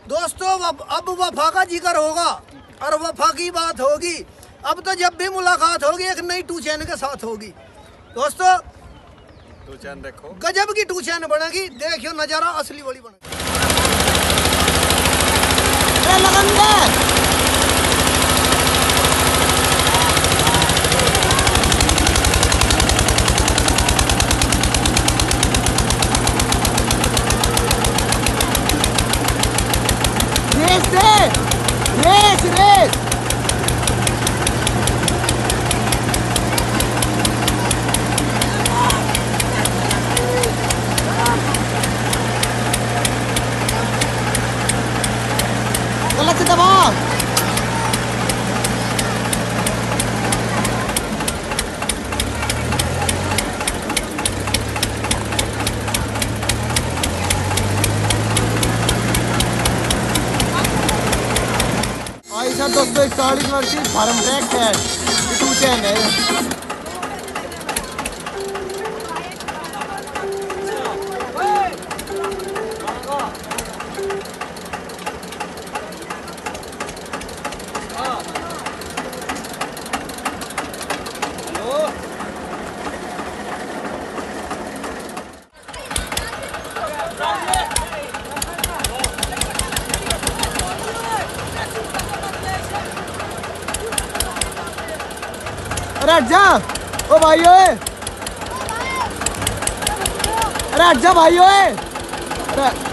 दोस्तों अब वफा का जिक्र होगा और वफा की बात होगी। अब तो जब भी मुलाकात होगी एक नई टू चैन के साथ होगी। दोस्तों टू चैन देखो, गजब की टू चैन बनेगी, देखियो नजारा असली वाली बनेगी। रेस रेस गलत से दबा। ऐसा दोस्तों 41 वर्षीय फार्म ट्रैक है, टू चैन है। अरे हट जा ओ भाई ओए, अरे हट जा भाई ओए।